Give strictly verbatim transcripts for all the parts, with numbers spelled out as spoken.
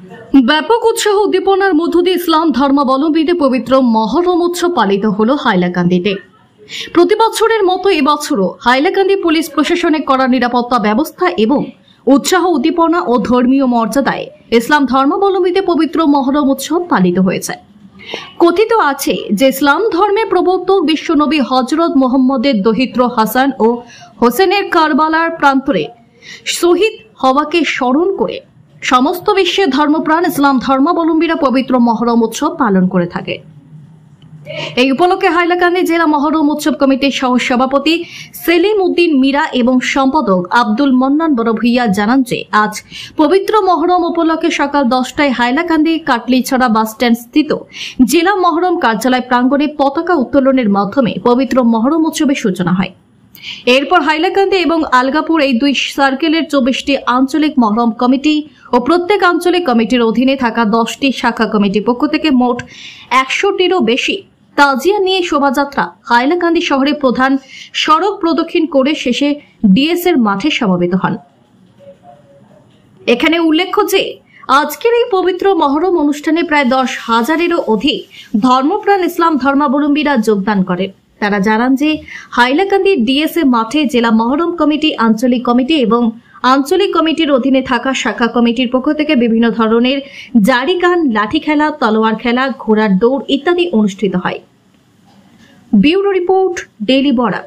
ব্যাপক উৎসাহ উদ্দীপনার মধ্য দিয়ে ইসলাম ধর্মাবলম্বীদের পবিত্র মহরম উৎসব পালিত হল হাইলাকান্দিতে। প্রতি বছরের মতো এবছরও হাইলাকান্দি পুলিশ প্রশাসনের কড়া নিরাপত্তা ব্যবস্থা এবং উৎসাহ উদ্দীপনা ও ধর্মীয় মর্যাদায় ইসলাম ধর্মাবলম্বীদের পবিত্র মহরম উৎসব পালিত হয়েছে। কথিত আছে যে ইসলাম ধর্মের প্রবর্তক বিশ্বনবী হযরত মুহাম্মদের দহিত্র হাসান ও হোসেনের কারবালার প্রান্তরে শহীদ হওয়াকে স্মরণ করে সমস্ত বিশ্বের ধর্মপ্রাণ ইসলাম ধর্মাবলম্বীরা পবিত্র মহরম উৎসব পালন করে থাকে। এই উপলক্ষে হাইলাকান্দি জেলা মহরম উৎসব কমিটির সহ সভাপতি সেলিম উদ্দিন মীরা এবং সম্পাদক আব্দুল মন্নান বড় ভূঁইয়া জানান যে আজ পবিত্র মহরম উপলক্ষে সকাল দশটায় হাইলাকান্দি কাটলিছড়া বাসস্ট্যান্ড স্থিত জেলা মহরম কার্যালয় প্রাঙ্গণে পতাকা উত্তোলনের মাধ্যমে পবিত্র মহরম উৎসবের সূচনা হয়। এরপর হাইলাকান্দি এবং আলগাপুর এই দুই সার্কেলের চব্বিশটি আঞ্চলিক মহরম কমিটি ও প্রত্যেক আঞ্চলিক কমিটির অধীনে থাকা দশটি শাখা কমিটির পক্ষ থেকে মোট একশোটিরও বেশি তাজিয়া নিয়ে শোভাযাত্রা হাইলাকান্দি শহরের প্রধান সড়ক প্রদক্ষিণ করে শেষে ডিএস এর মাঠে সমবেত হন। এখানে উল্লেখ্য যে আজকের এই পবিত্র মহরম অনুষ্ঠানে প্রায় দশ হাজারেরও অধিক ধর্মপ্রাণ ইসলাম ধর্মাবলম্বীরা যোগদান করেন। তারা জানান যে হাইলাকান্দি ডিএস এ মাঠে জেলা মহরম কমিটি, আঞ্চলিক কমিটি এবং আঞ্চলিক কমিটির অধীনে থাকা শাখা কমিটির পক্ষ থেকে বিভিন্ন ধরনের জারি গান, লাঠি খেলা, তলোয়ার খেলা, ঘোড়ার দৌড় ইত্যাদি অনুষ্ঠিত হয়। Bureau report, daily Barak.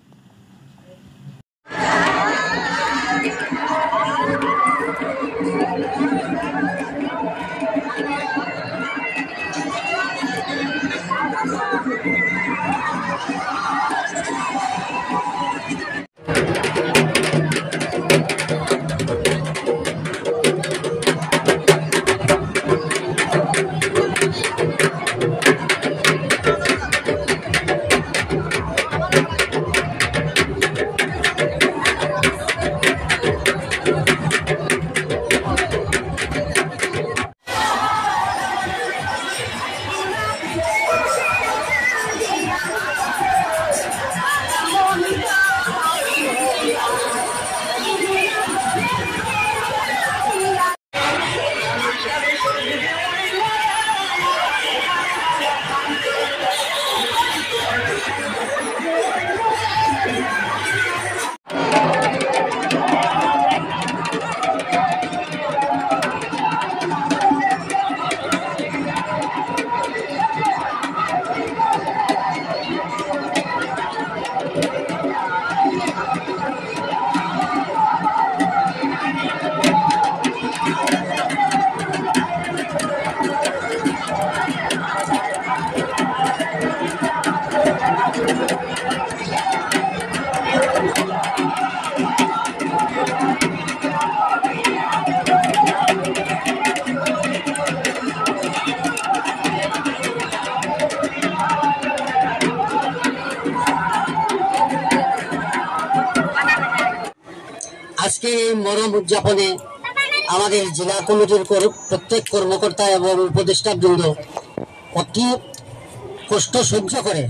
আজকে এই মহরম উদযাপনে আমাদের জেলা কমিটির প্রত্যেক কর্মকর্তা এবং উপদেষ্টা বৃন্দ অতি কষ্ট সহ্য করে,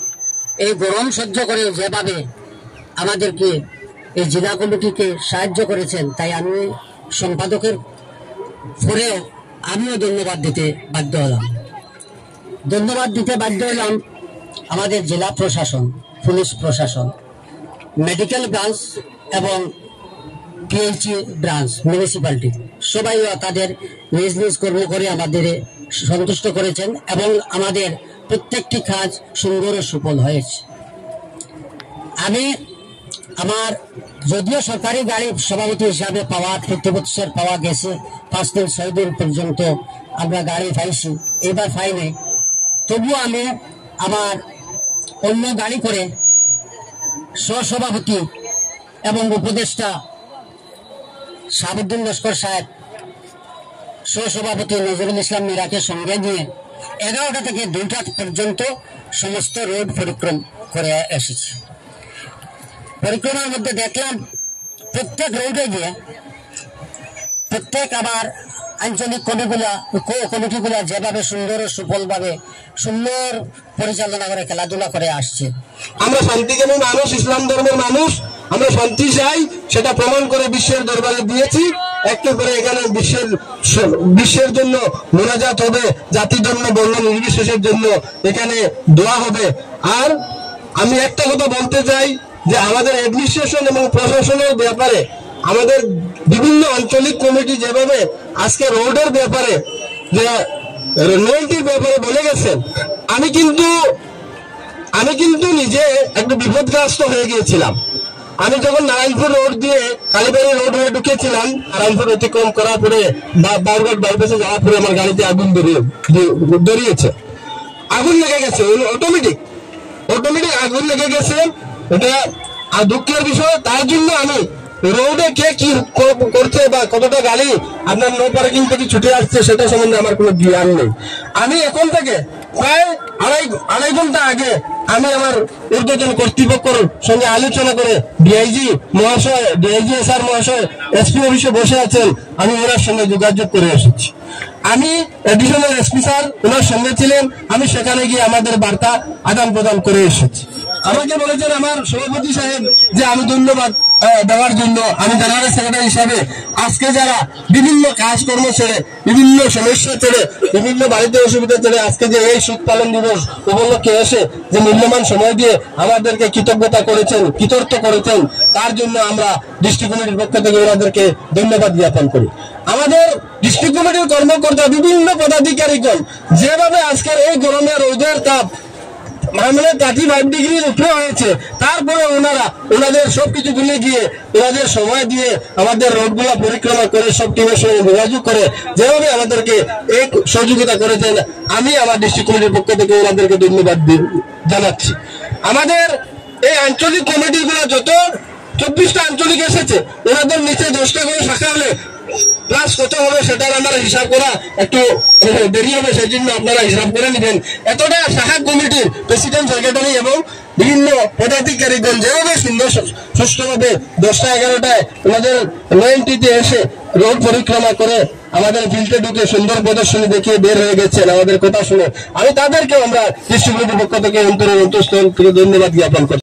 এই গরম সহ্য করে যেভাবে আমাদেরকে এই জেলা কমিটিকে সাহায্য করেছেন, তাই আমি সম্পাদকের পরেও আমিও ধন্যবাদ দিতে বাধ্য হলাম। ধন্যবাদ দিতে বাধ্য হলাম আমাদের জেলা প্রশাসন, পুলিশ প্রশাসন, মেডিকেল ব্রাঞ্চ এবং পিএইচই ব্রাঞ্চ, মিউনিসিপ্যালিটি সবাই তাদের নিজ নিজ কর্ম করে আমাদের সন্তুষ্ট করেছেন এবং আমাদের প্রত্যেকটি কাজ সুন্দর ও সুফল হয়েছে। আমি আমার যদিও সরকারি গাড়ি সভাপতি হিসাবে পাওয়া প্রতি বছর পাওয়া গেছে, পাঁচ দিন ছয় দিন পর্যন্ত আমরা গাড়ি পাইছি, এবার পাই নাই, তবুও আমি আমার অন্য গাড়ি করে সহসভাপতি এবং উপদেষ্টা শাহাবুদ্দিন লস্কর সাহেব, সহসভাপতি নজরুল ইসলাম মীরাকে সঙ্গে নিয়ে এগারোটা থেকে দুইটা পর্যন্ত সমস্ত রোড পরিক্রম করে এসেছি। পরিক্রমার মধ্যে দেখলাম প্রত্যেক রোডে গিয়ে প্রত্যেক আবার আঞ্চলিক কমিটিগুলা কমিটিগুলা যেভাবে সুন্দর ও সুফলভাবে সুন্দর পরিচালনা করে খেলাধুলা করে আসছে। আমরা শান্তিকামী মানুষ, ইসলাম ধর্মের মানুষ, আমরা শান্তি চাই, সেটা প্রমাণ করে বিশ্বের দরবারে দিয়েছি। একটু করে এখানে বিশ্বের বিশ্বের জন্য মোনাজাত হবে, জাতির জন্য বর্ণ নির্বিশেষের জন্য এখানে দোয়া হবে। আর আমি একটা কথা বলতে চাই যে আমাদের অ্যাডমিনিস্ট্রেশন এবং প্রশাসনের ব্যাপারে আমাদের বিভিন্ন আঞ্চলিক কমিটি যেভাবে আজকে রোডের ব্যাপারে যে রেলটির ব্যাপারে বলে গেছেন, আমি কিন্তু আমি কিন্তু নিজে একটু বিপদগ্রস্ত হয়ে গিয়েছিলাম। আমি যখন নারায়ণপুর রোড দিয়ে কালীবাড়ি রোড হয়ে ঢুকেছিলাম, নারায়ণপুর অতিক্রম করার পরে বারঘাট বাইপাসে যাওয়ার পরে আমার গাড়িতে আগুন ধরিয়েছে, আগুন লেগে গেছে, অটোমেটিক অটোমেটিক আগুন লেগে গেছে। এটা আর দুঃখের বিষয়। তার জন্য আমি রোডে কে কি করছে বা কতটা গাড়ি আপনার নো পার্কিং থেকে ছুটে আসছে সেটা সম্বন্ধে আমার কোনো জ্ঞান নেই। আমি এখন থেকে প্রায় আড়াই আড়াই ঘন্টা আগে আমি আমার ঊর্ধ্বতন কর্তৃপক্ষের সঙ্গে আলোচনা করে ডিআইজি মহাশয়, ডিআইজি এস আর মহাশয় এসপি অফিসে বসে আছেন, আমি ওনার সঙ্গে যোগাযোগ করে এসেছি। আমি এডিশনাল এসপি স্যার ওনার সঙ্গে ছিলেন, আমি সেখানে গিয়ে আমাদের বার্তা আদান প্রদান করে এসেছি। আমাকে বলেছেন আমার সভাপতি সাহেব যে আমি ধন্যবাদ দেওয়ার জন্য। আমি জেনারেল সেক্রেটারি হিসাবে আজকে যারা বিভিন্ন কাজকর্ম ছেড়ে, বিভিন্ন সমস্যা ছেড়ে, বিভিন্ন বাড়িতে অসুবিধা ছেড়ে আজকে যে এই শীত পালন দিবস উপলক্ষে এসে যে মূল্যবান সময় দিয়ে আমাদেরকে কৃতজ্ঞতা করেছেন, কৃতজ্ঞ করেছেন, তার জন্য আমরা ডিস্ট্রিক্ট কমিটির পক্ষ থেকে ওনাদেরকে ধন্যবাদ জ্ঞাপন করি। আমাদের ডিস্ট্রিক্ট কমিটির কর্মকর্তা বিভিন্ন পদাধিকারীগণ যেভাবে আজকের এই গরমে রোদের তাপ মানে থার্টি ফাইভ ডিগ্রির উপরে হয়েছে, তারপরে ওনারা ওনাদের সবকিছু ভুলে গিয়ে ওনাদের সময় দিয়ে আমাদের রোডগুলা পরিক্রমা করে সব টিমের সঙ্গে যোগাযোগ করে যেভাবে আমাদেরকে এক সহযোগিতা করেছেন, আমি আমার ডিস্ট্রিক্ট কমিটির পক্ষ থেকে ওনাদেরকে ধন্যবাদ জানাচ্ছি। আমাদের এই আঞ্চলিক কমিটিগুলো যত চব্বিশটা আঞ্চলিক এসেছে, ওনাদের নিচে দশটা করে শাখা হলে প্লাস কত হবে সেটার আমার হিসাব করা একটু দেরি হবে, সেই জন্য আপনারা হিসাব করে নেবেন। এতটা শাখা কমিটির প্রেসিডেন্ট, সেক্রেটারি এবং বিভিন্ন পদাধিকারীগণ যেভাবে সুন্দর সুষ্ঠুভাবে দশটা এগারোটায় ওনাদের নয়নটিতে এসে রোড পরিক্রমা করে আমাদের ফিল্ডে ঢুকে সুন্দর প্রদর্শনী দেখিয়ে বের হয়ে গেছেন আমাদের কথা শুনে, আমি তাদেরকে আমরা ডিস্ট্রিক্ট কমিটির পক্ষ থেকে অন্তরের অন্তঃস্থল থেকে ধন্যবাদ জ্ঞাপন করছি।